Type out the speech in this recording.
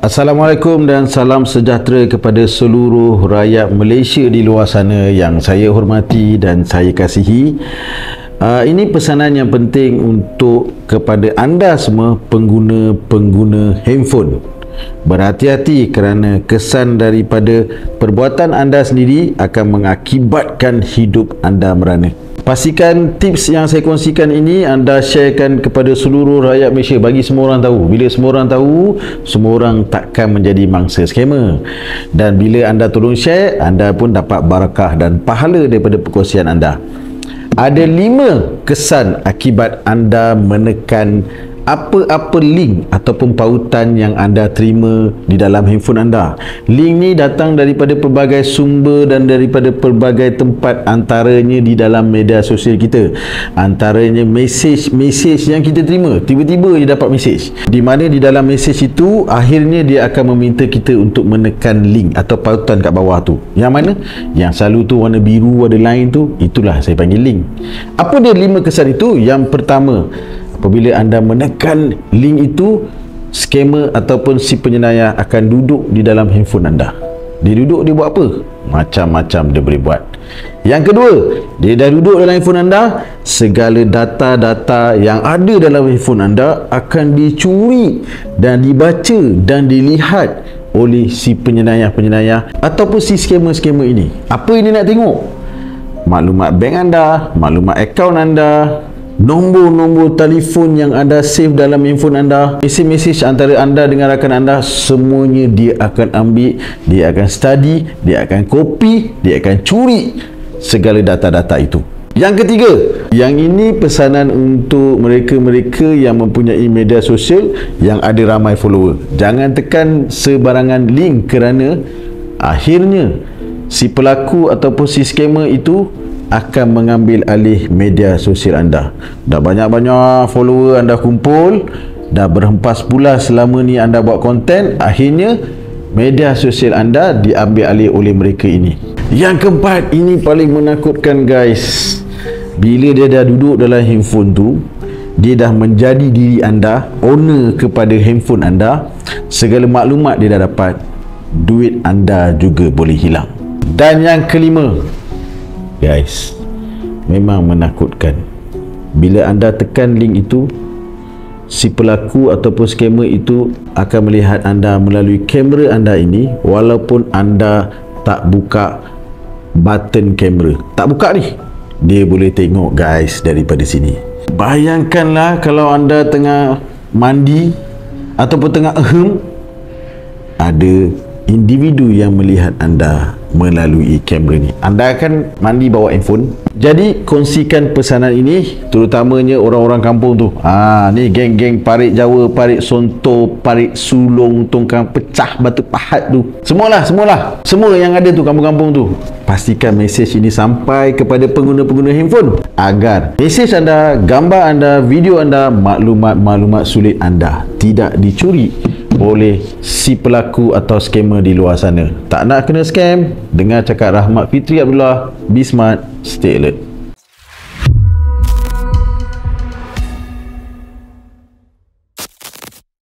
Assalamualaikum dan salam sejahtera kepada seluruh rakyat Malaysia di luar sana yang saya hormati dan saya kasihi. Ini pesanan yang penting untuk kepada anda semua pengguna-pengguna handphone. Berhati-hati kerana kesan daripada perbuatan anda sendiri akan mengakibatkan hidup anda merana. Pastikan tips yang saya kongsikan ini anda sharekan kepada seluruh rakyat Malaysia, bagi semua orang tahu. Bila semua orang tahu, semua orang takkan menjadi mangsa scammer. Dan bila anda tolong share, anda pun dapat barakah dan pahala daripada perkongsian anda. Ada 5 kesan akibat anda menekan apa-apa link ataupun pautan yang anda terima di dalam handphone anda. Link ni datang daripada pelbagai sumber dan daripada pelbagai tempat, antaranya di dalam media sosial kita. Antaranya mesej yang kita terima. Tiba-tiba dia dapat mesej, di mana di dalam mesej itu akhirnya dia akan meminta kita untuk menekan link atau pautan kat bawah tu. Yang mana? Yang selalu tu warna biru, ada line tu, itulah saya panggil link. Apa dia 5 kesan itu? Yang pertama, apabila anda menekan link itu, scammer ataupun si penyenayah akan duduk di dalam handphone anda. Dia duduk, dia buat apa? Macam-macam dia boleh buat. Yang kedua, dia dah duduk dalam handphone anda, segala data-data yang ada dalam handphone anda akan dicuri dan dibaca dan dilihat oleh si penyenayah-penyenayah ataupun si scammer-scammer ini. Apa ini nak tengok? Maklumat bank anda, maklumat akaun anda, nombor-nombor telefon yang anda save dalam handphone anda, mesej-mesej antara anda dengan rakan anda, semuanya dia akan ambil, dia akan study, dia akan copy, dia akan curi segala data-data itu. Yang ketiga, yang ini pesanan untuk mereka-mereka yang mempunyai media sosial yang ada ramai follower. Jangan tekan sebarangan link kerana akhirnya si pelaku ataupun si scammer itu akan mengambil alih media sosial anda. Dah banyak-banyak follower anda kumpul, dah berhempas pula selama ni anda buat konten, akhirnya media sosial anda diambil alih oleh mereka ini. Yang keempat, ini paling menakutkan guys. Bila dia dah duduk dalam handphone tu, dia dah menjadi diri anda, owner kepada handphone anda, segala maklumat dia dah dapat, duit anda juga boleh hilang. Dan yang kelima guys, memang menakutkan. Bila anda tekan link itu, si pelaku ataupun scammer itu akan melihat anda melalui kamera anda ini, walaupun anda tak buka button kamera. Tak buka ni, dia boleh tengok guys daripada sini. Bayangkanlah kalau anda tengah mandi ataupun tengah ada individu yang melihat anda melalui kamera ni. Anda akan mandi bawa handphone. Jadi kongsikan pesanan ini terutamanya orang-orang kampung tu. Ni geng-geng parit Jawa, parit Sonto, parit Sulong, tongkang pecah, batu pahat tu. Semualah. Semua yang ada tu kampung-kampung tu. Pastikan mesej ini sampai kepada pengguna-pengguna handphone agar mesej anda, gambar anda, video anda, maklumat-maklumat sulit anda tidak dicuri oleh si pelaku atau scammer di luar sana. Tak nak kena scam? Dengar cakap Rahmat Fitri Abdullah. Be smart, stay alert.